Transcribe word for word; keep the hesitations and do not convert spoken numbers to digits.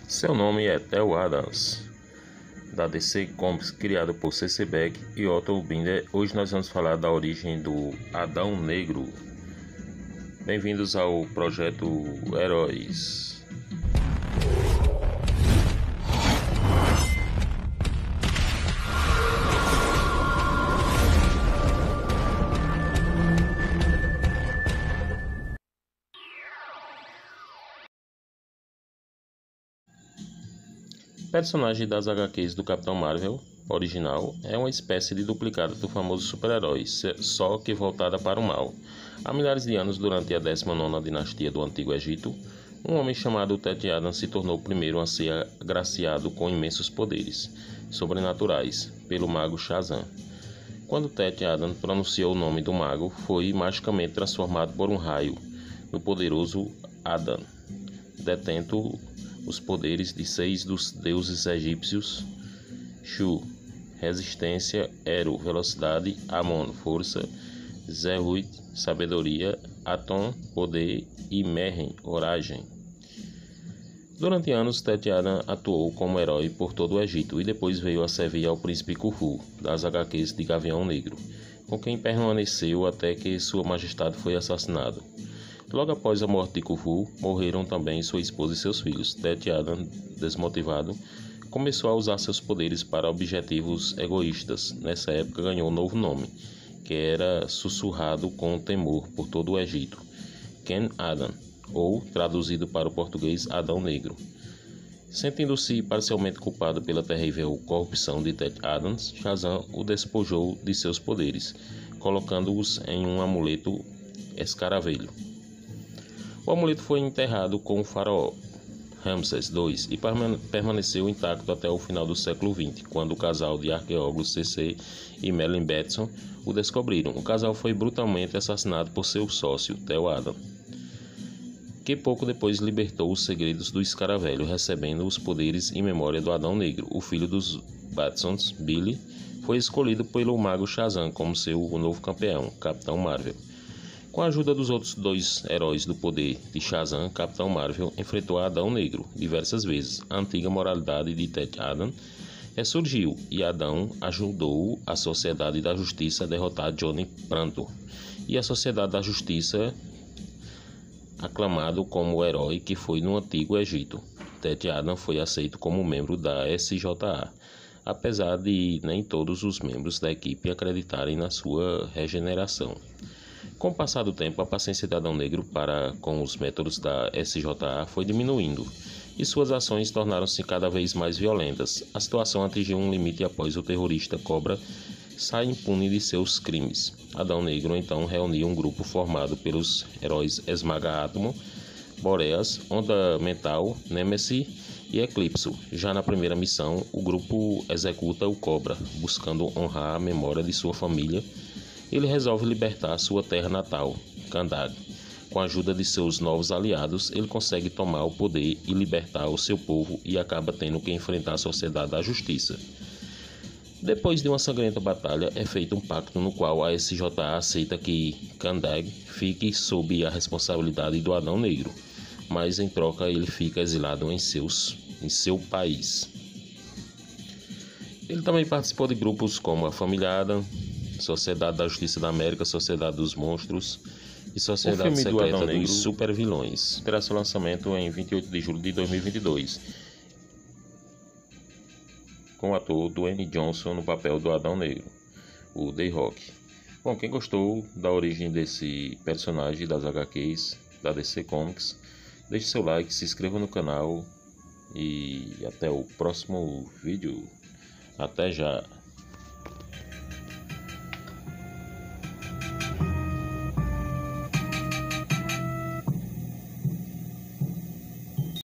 Seu nome é Theo Adams, da D C Comics, criado por C C Beck e Otto Binder. Hoje nós vamos falar da origem do Adão Negro. Bem-vindos ao projeto Heróis. Personagem das H Qs do Capitão Marvel original, é uma espécie de duplicado do famoso super-herói, só que voltada para o mal. Há milhares de anos, durante a décima nona dinastia do Antigo Egito, um homem chamado Teth Adam se tornou o primeiro a ser agraciado com imensos poderes sobrenaturais pelo mago Shazam. Quando Teth Adam pronunciou o nome do mago, foi magicamente transformado por um raio no poderoso Adam, detento os poderes de seis dos deuses egípcios: Shu, resistência; Eru, velocidade; Amon, força; Zerut, sabedoria; Aton, poder; e Meren, coragem. Durante anos, Teth Adam atuou como herói por todo o Egito e depois veio a servir ao príncipe Khufu, das H Qs de Gavião Negro, com quem permaneceu até que Sua Majestade foi assassinado. Logo após a morte de Khufu, morreram também sua esposa e seus filhos. Teth Adam, desmotivado, começou a usar seus poderes para objetivos egoístas. Nessa época ganhou um novo nome, que era sussurrado com temor por todo o Egito: Ken Adam, ou, traduzido para o português, Adão Negro. Sentindo-se parcialmente culpado pela terrível corrupção de Teth Adams, Shazam o despojou de seus poderes, colocando-os em um amuleto escaravelho. O amuleto foi enterrado com o faraó Ramsés dois e permaneceu intacto até o final do século vinte, quando o casal de arqueólogos C C e Merlin Batson o descobriram. O casal foi brutalmente assassinado por seu sócio, Theo Adam, que pouco depois libertou os segredos do escaravelho, recebendo os poderes em memória do Adão Negro. O filho dos Batsons, Billy, foi escolhido pelo mago Shazam como seu novo campeão, Capitão Marvel. Com a ajuda dos outros dois heróis do poder de Shazam, Capitão Marvel enfrentou Adão Negro diversas vezes. A antiga moralidade de Teth Adam ressurgiu e Adão ajudou a Sociedade da Justiça a derrotar Johnny Pranto e a Sociedade da Justiça, aclamado como o herói que foi no Antigo Egito. Teth Adam foi aceito como membro da S J A, apesar de nem todos os membros da equipe acreditarem na sua regeneração. Com o passar do tempo, a paciência de Adão Negro para com os métodos da S J A foi diminuindo, e suas ações tornaram-se cada vez mais violentas. A situação atingiu um limite após o terrorista Cobra sai impune de seus crimes. Adão Negro então reuniu um grupo formado pelos heróis Esmaga-Átomo, Boreas, Onda Mental, Nemesis e Eclipso. Já na primeira missão, o grupo executa o Cobra, buscando honrar a memória de sua família. Ele resolve libertar sua terra natal, Kandag. Com a ajuda de seus novos aliados, ele consegue tomar o poder e libertar o seu povo e acaba tendo que enfrentar a Sociedade da Justiça. Depois de uma sangrenta batalha, é feito um pacto no qual a S J A aceita que Kandag fique sob a responsabilidade do Adão Negro, mas em troca ele fica exilado em, seus, em seu país. Ele também participou de grupos como a Família Adam, Sociedade da Justiça da América, Sociedade dos Monstros e Sociedade Secreta dos Supervilões. Terá seu lançamento em vinte e oito de julho de dois mil e vinte e dois, com o ator Dwayne Johnson no papel do Adão Negro, o The-Rock. Bom, quem gostou da origem desse personagem das H Qs da D C Comics, deixe seu like, se inscreva no canal e até o próximo vídeo. Até já!